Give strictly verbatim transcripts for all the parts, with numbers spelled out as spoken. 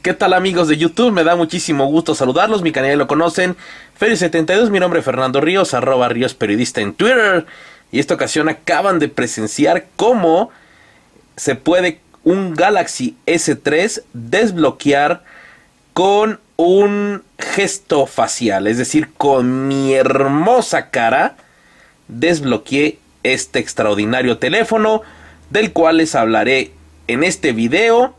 ¿Qué tal, amigos de YouTube? Me da muchísimo gusto saludarlos. Mi canal ya lo conocen, Ferio setenta y dos. Mi nombre es Fernando Ríos, arroba Ríos Periodista en Twitter. Y esta ocasión acaban de presenciar cómo se puede un Galaxy S tres desbloquear con un gesto facial. Es decir, con mi hermosa cara desbloqueé este extraordinario teléfono, del cual les hablaré en este video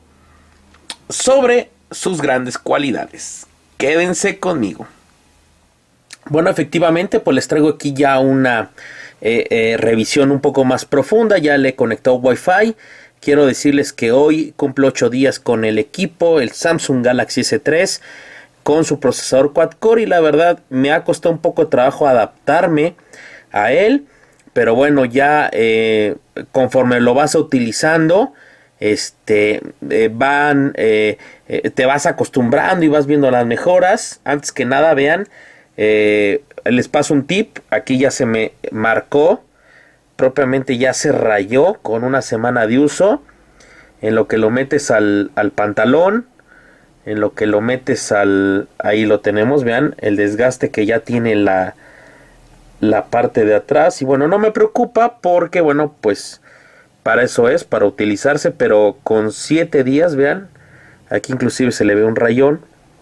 sobre sus grandes cualidades. Quédense conmigo. Bueno, efectivamente, pues les traigo aquí ya una eh, eh, revisión un poco más profunda. Ya le he conectado Wi-Fi. Quiero decirles que hoy cumplo ocho días con el equipo, el Samsung Galaxy S tres, con su procesador quad-core, y la verdad me ha costado un poco de trabajo adaptarme a él. Pero bueno, ya eh, conforme lo vas utilizando, este eh, van eh, eh, te vas acostumbrando y vas viendo las mejoras. Antes que nada, vean, eh, les paso un tip. Aquí ya se me marcó, propiamente ya se rayó con una semana de uso. En lo que lo metes al, al pantalón, en lo que lo metes al... ahí lo tenemos, vean el desgaste que ya tiene la, la parte de atrás. Y bueno, no me preocupa porque, bueno, pues para eso es, para utilizarse. Pero con siete días, vean, aquí inclusive se le ve un rayón.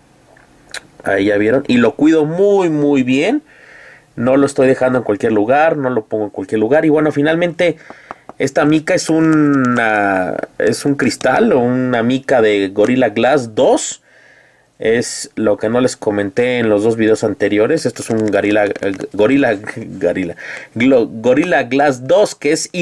Ahí ya vieron. Y lo cuido muy muy bien. No lo estoy dejando en cualquier lugar, no lo pongo en cualquier lugar. Y bueno, finalmente esta mica es una, es un cristal o una mica de Gorilla Glass dos. Es lo que no les comenté en los dos videos anteriores. Esto es un Gorilla, Gorilla, Gorilla, Gorilla Glass dos, que es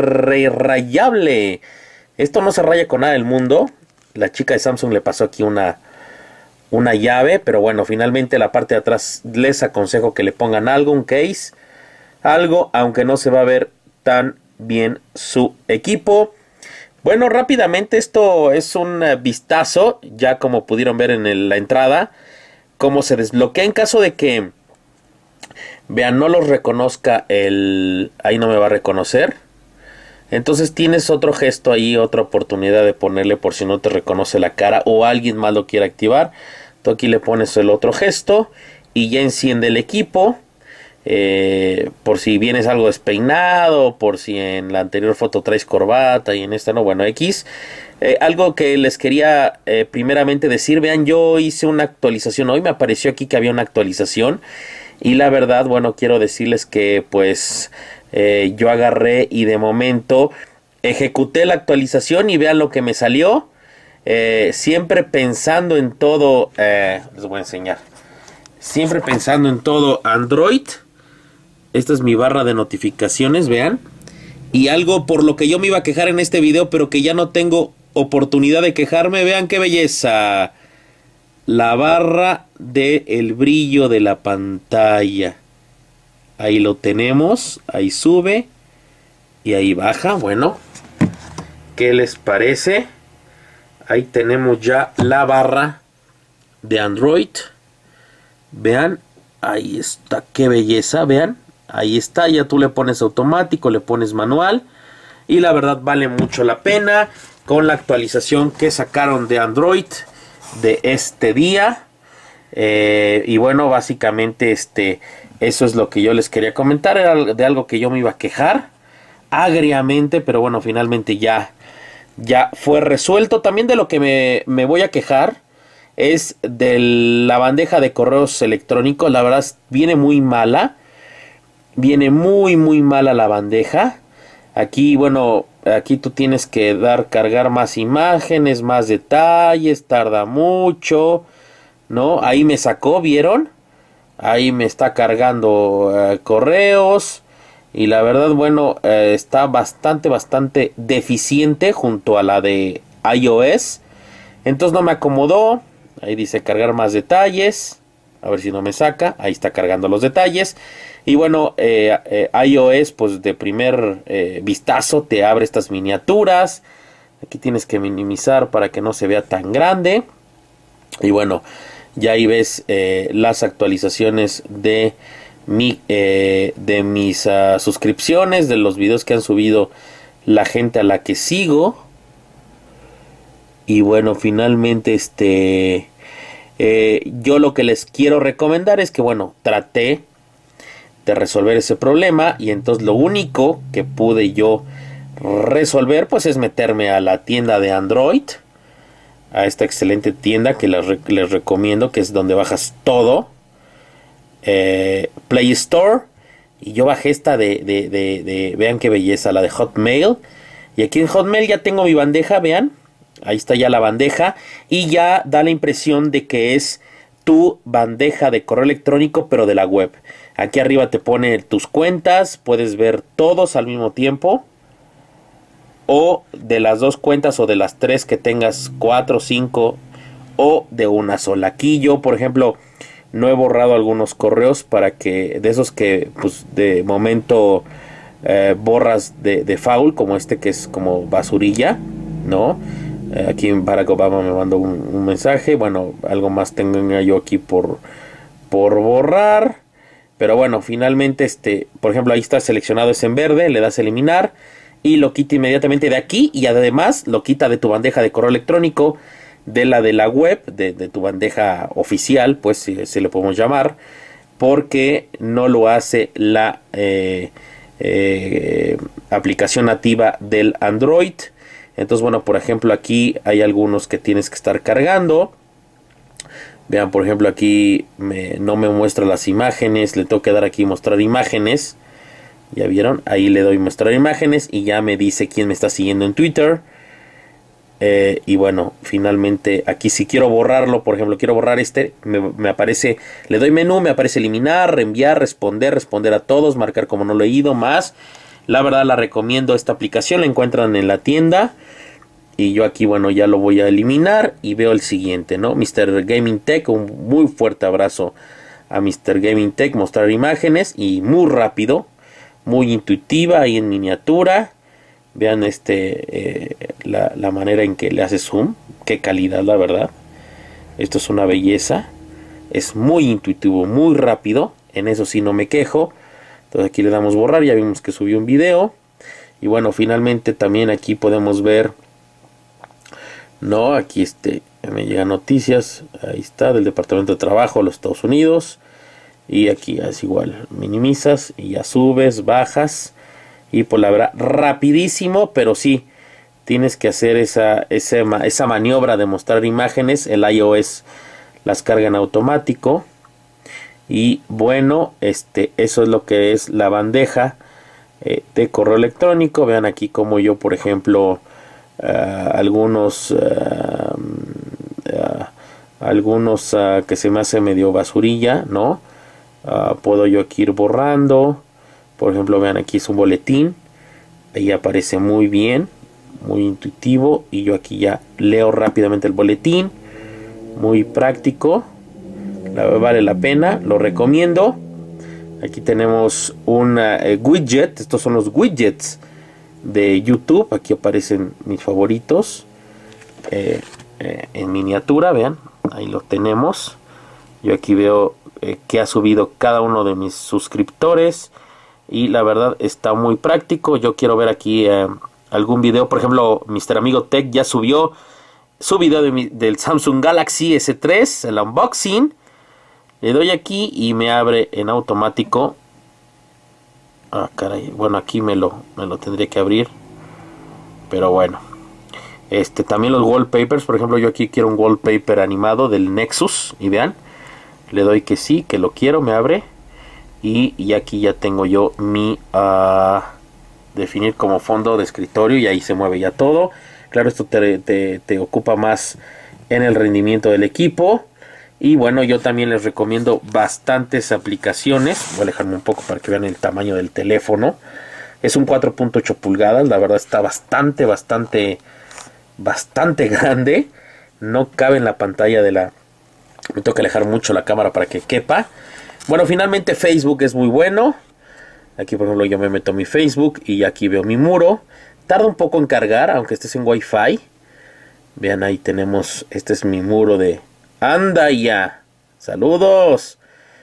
irrayable. Esto no se raya con nada del mundo. La chica de Samsung le pasó aquí una, una llave, pero bueno, finalmente la parte de atrás les aconsejo que le pongan algo, un case, algo, aunque no se va a ver tan bien su equipo. Bueno, rápidamente, esto es un vistazo, ya como pudieron ver en el, la entrada, cómo se desbloquea en caso de que, vean, no los reconozca el... ahí no me va a reconocer. Entonces tienes otro gesto ahí, otra oportunidad de ponerle por si no te reconoce la cara o alguien más lo quiere activar. Tú aquí le pones el otro gesto y ya enciende el equipo. Eh, por si vienes algo despeinado, por si en la anterior foto traes corbata y en esta no, bueno, X. Eh, algo que les quería eh, primeramente decir, vean, yo hice una actualización, hoy me apareció aquí que había una actualización y la verdad, bueno, quiero decirles que pues eh, yo agarré y de momento ejecuté la actualización y vean lo que me salió. Eh, siempre pensando en todo, eh, les voy a enseñar, siempre pensando en todo Android. Esta es mi barra de notificaciones, vean. Y algo por lo que yo me iba a quejar en este video, pero que ya no tengo oportunidad de quejarme. Vean qué belleza. La barra del brillo de la pantalla. Ahí lo tenemos. Ahí sube. Y ahí baja. Bueno, ¿qué les parece? Ahí tenemos ya la barra de Android. Vean. Ahí está. Qué belleza. Vean. Ahí está, ya tú le pones automático, le pones manual. Y la verdad vale mucho la pena con la actualización que sacaron de Android de este día. Eh, y bueno, básicamente este, eso es lo que yo les quería comentar. Era de algo que yo me iba a quejar agriamente, pero bueno, finalmente ya, ya fue resuelto. También de lo que me, me voy a quejar es de la bandeja de correos electrónicos. La verdad viene muy mala. Viene muy muy mala la bandeja. Aquí, bueno, aquí tú tienes que dar, cargar más imágenes, más detalles, tarda mucho, ¿no? Ahí me sacó, ¿vieron? Ahí me está cargando uh, correos. Y la verdad, bueno, uh, está bastante, bastante deficiente junto a la de iOS. Entonces no me acomodó. Ahí dice cargar más detalles. A ver si no me saca. Ahí está cargando los detalles. Y bueno, eh, eh, iOS pues de primer eh, vistazo te abre estas miniaturas. Aquí tienes que minimizar para que no se vea tan grande. Y bueno, ya ahí ves eh, las actualizaciones de, mi, eh, de mis uh, suscripciones, de los videos que han subido la gente a la que sigo. y bueno, finalmente este eh, yo lo que les quiero recomendar es que bueno, traté de resolver ese problema, y entonces lo único que pude yo resolver pues es meterme a la tienda de Android, a esta excelente tienda que les, les recomiendo, que es donde bajas todo, eh, Play Store, y yo bajé esta de, de, de, de, vean qué belleza, la de Hotmail, y aquí en Hotmail ya tengo mi bandeja, vean, ahí está ya la bandeja, y ya da la impresión de que es tu bandeja de correo electrónico, pero de la web. Aquí arriba te pone tus cuentas, puedes ver todos al mismo tiempo, o de las dos cuentas, o de las tres que tengas, cuatro, cinco, o de una sola. Aquí yo, por ejemplo, no he borrado algunos correos, para que, de esos que pues de momento eh, borras de, de foul, como este que es como basurilla, ¿no? Eh, aquí Barack Obama me mandó un, un mensaje, bueno, algo más tengo yo aquí por, por borrar, pero bueno, finalmente, este, por ejemplo, ahí está seleccionado, es en verde, le das a eliminar, y lo quita inmediatamente de aquí, y además lo quita de tu bandeja de correo electrónico, de la de la web, de, de tu bandeja oficial, pues si, si le podemos llamar, porque no lo hace la eh, eh, aplicación nativa del Android. Entonces bueno, por ejemplo aquí hay algunos que tienes que estar cargando. Vean, por ejemplo aquí me, no me muestra las imágenes, le tengo que dar aquí mostrar imágenes. Ya vieron, ahí le doy mostrar imágenes y ya me dice quién me está siguiendo en Twitter. Eh, y bueno, finalmente aquí si quiero borrarlo, por ejemplo, quiero borrar este, me, me aparece, le doy menú, me aparece eliminar, reenviar, responder, responder a todos, marcar como no leído, más. La verdad la recomiendo esta aplicación, la encuentran en la tienda. Y yo aquí, bueno, ya lo voy a eliminar y veo el siguiente, ¿no? mister Gaming Tech, un muy fuerte abrazo a mister Gaming Tech, mostrar imágenes y muy rápido, muy intuitiva ahí en miniatura. Vean este eh, la, la manera en que le hace zoom, qué calidad, la verdad. Esto es una belleza, es muy intuitivo, muy rápido, en eso sí no me quejo. Entonces aquí le damos borrar, ya vimos que subió un video. Y bueno, finalmente también aquí podemos ver, no, aquí este me llegan noticias, ahí está, del Departamento de Trabajo de los Estados Unidos. Y aquí es igual, minimizas y ya subes, bajas. Y por la verdad, rapidísimo, pero sí, tienes que hacer esa, esa, esa maniobra de mostrar imágenes. El iOS las carga en automático. Y bueno, este, eso es lo que es la bandeja eh, de correo electrónico. Vean aquí como yo, por ejemplo, uh, algunos, uh, uh, algunos uh, que se me hace medio basurilla, ¿no? Uh, puedo yo aquí ir borrando. Por ejemplo, vean, aquí es un boletín. Ahí aparece muy bien, muy intuitivo. Y yo aquí ya leo rápidamente el boletín. Muy práctico. La, vale la pena, lo recomiendo. Aquí tenemos un eh, widget. Estos son los widgets de YouTube. Aquí aparecen mis favoritos. Eh, eh, en miniatura, vean. Ahí lo tenemos. Yo aquí veo eh, que ha subido cada uno de mis suscriptores. Y la verdad está muy práctico. Yo quiero ver aquí eh, algún video. Por ejemplo, mister Amigo Tech ya subió su video de mi, del Samsung Galaxy S tres, el unboxing. Le doy aquí y me abre en automático. Ah, caray. Bueno, aquí me lo, me lo tendría que abrir. Pero bueno. Este, también los wallpapers. Por ejemplo, yo aquí quiero un wallpaper animado del Nexus. Y vean. Le doy que sí, que lo quiero. Me abre. Y, y aquí ya tengo yo mi uh, definir como fondo de escritorio. Y ahí se mueve ya todo. Claro, esto te, te, te ocupa más en el rendimiento del equipo. Y bueno, yo también les recomiendo bastantes aplicaciones. Voy a alejarme un poco para que vean el tamaño del teléfono. Es un cuatro punto ocho pulgadas. La verdad está bastante, bastante, bastante grande. No cabe en la pantalla de la... Me tengo que alejar mucho la cámara para que quepa. Bueno, finalmente Facebook es muy bueno. Aquí por ejemplo yo me meto a mi Facebook y aquí veo mi muro. Tarda un poco en cargar, aunque estés en Wi-Fi. Vean, ahí tenemos, este es mi muro de... ¡Anda ya! ¡Saludos!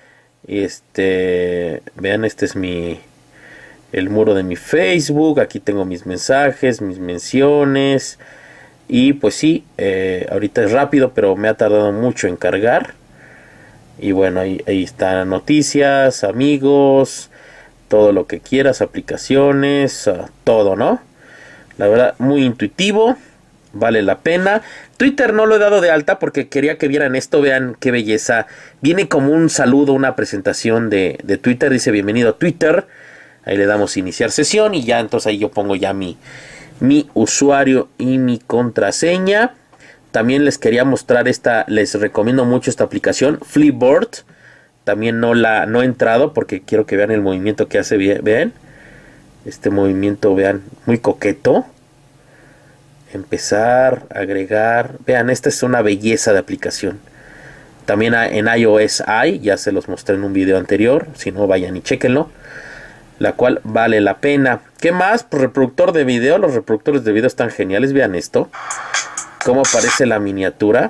Este, vean, este es mi... el muro de mi Facebook. Aquí tengo mis mensajes, mis menciones. Y pues sí, eh, ahorita es rápido, pero me ha tardado mucho en cargar. Y bueno, ahí, ahí están noticias, amigos, todo lo que quieras, aplicaciones, uh, todo, ¿no? La verdad, muy intuitivo, vale la pena. Twitter no lo he dado de alta porque quería que vieran esto, vean qué belleza. Viene como un saludo, una presentación de, de Twitter, dice bienvenido a Twitter. Ahí le damos iniciar sesión y ya entonces ahí yo pongo ya mi, mi usuario y mi contraseña. También les quería mostrar esta, les recomiendo mucho esta aplicación, Flipboard. También no la no he entrado porque quiero que vean el movimiento que hace, vean. Este movimiento, vean, muy coqueto. Empezar, agregar, vean, esta es una belleza de aplicación. También en iOS hay, ya se los mostré en un video anterior, si no vayan y chequenlo. La cual vale la pena. ¿Qué más? Pues reproductor de video, los reproductores de video están geniales, vean esto. Cómo aparece la miniatura.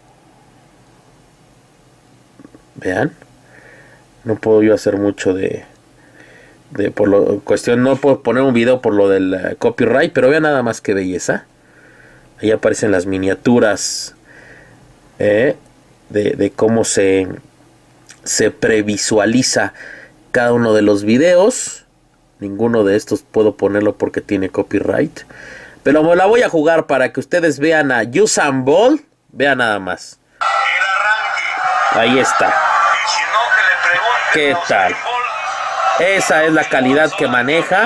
Vean. No puedo yo hacer mucho de... de por lo cuestión, no puedo poner un video por lo del uh, copyright. Pero vean nada más que belleza. Ahí aparecen las miniaturas. Eh, de, de cómo se... se previsualiza cada uno de los videos. Ninguno de estos puedo ponerlo porque tiene copyright. Pero me la voy a jugar para que ustedes vean a Usain Bolt. Vean nada más. Ahí está. ¿Qué tal? Esa es la calidad que maneja.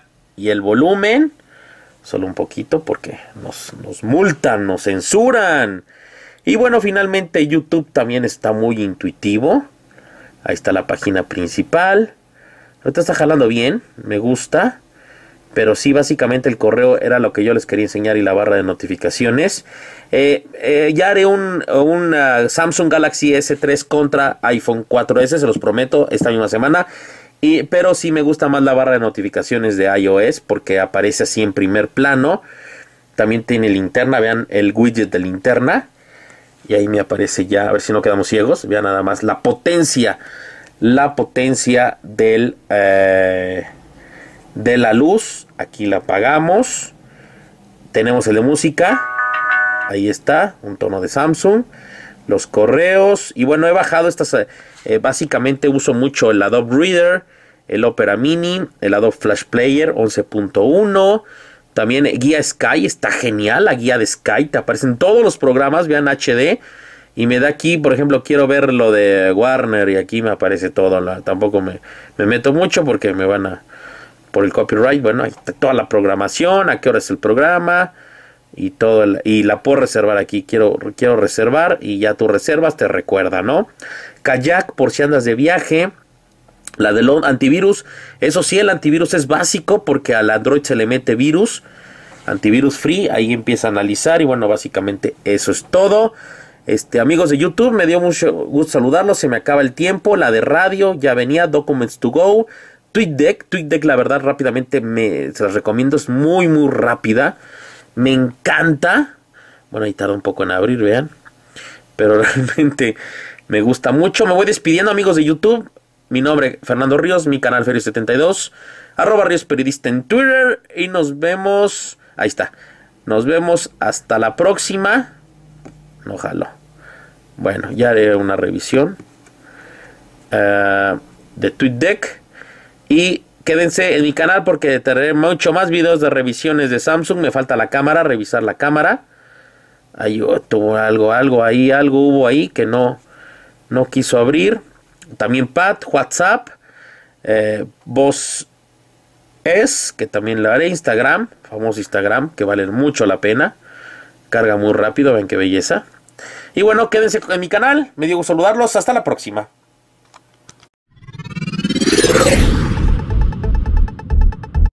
Y el volumen. Solo un poquito porque nos, nos multan, nos censuran. Y bueno, finalmente YouTube también está muy intuitivo. Ahí está la página principal. Ahorita está jalando bien. Me gusta. Pero sí, básicamente el correo era lo que yo les quería enseñar y la barra de notificaciones. Eh, eh, ya haré un, un uh, Samsung Galaxy S tres contra iPhone cuatro ese, se los prometo, esta misma semana. Y, pero sí me gusta más la barra de notificaciones de iOS porque aparece así en primer plano. También tiene linterna, vean el widget de linterna. Y ahí me aparece ya, a ver si no quedamos ciegos. Vean nada más la potencia, la potencia del... Eh, de la luz. Aquí la apagamos. Tenemos el de música. Ahí está, un tono de Samsung. Los correos. Y bueno, he bajado estas. Eh, básicamente uso mucho el Adobe Reader, el Opera Mini, el Adobe Flash Player once punto uno. También guía Sky, está genial. La guía de Sky, te aparecen todos los programas, vean H D. Y me da aquí, por ejemplo, quiero ver lo de Warner. Y aquí me aparece todo. La, tampoco me, me meto mucho porque me van a... por el copyright. Bueno, ahí está toda la programación, a qué hora es el programa y todo el, y la puedo reservar aquí. Quiero, quiero reservar y ya tú reservas, te recuerda, ¿no? Kayak por si andas de viaje. La del antivirus, eso sí, el antivirus es básico porque al Android se le mete virus. Antivirus free, ahí empieza a analizar y bueno, básicamente eso es todo. Este, amigos de YouTube, me dio mucho gusto saludarlos, se me acaba el tiempo. La de radio ya venía, Documents to Go. TweetDeck, TweetDeck la verdad rápidamente me, se las recomiendo, es muy muy rápida, me encanta. Bueno, ahí tarda un poco en abrir, vean, pero realmente me gusta mucho. Me voy despidiendo, amigos de YouTube. Mi nombre Fernando Ríos, mi canal Ferio setenta y dos, arroba Ríos Periodista en Twitter y nos vemos, ahí está, nos vemos hasta la próxima. No jalo. Bueno, ya haré una revisión uh, de TweetDeck. Y quédense en mi canal porque tendré mucho más videos de revisiones de Samsung. Me falta la cámara, revisar la cámara. Ahí tuvo algo, algo ahí, algo hubo ahí que no, no quiso abrir. También Pad, WhatsApp, eh, Voz es, que también lo haré. Instagram, famoso Instagram, que vale mucho la pena. Carga muy rápido, ven qué belleza. Y bueno, quédense en mi canal. Me dio gusto saludarlos. Hasta la próxima.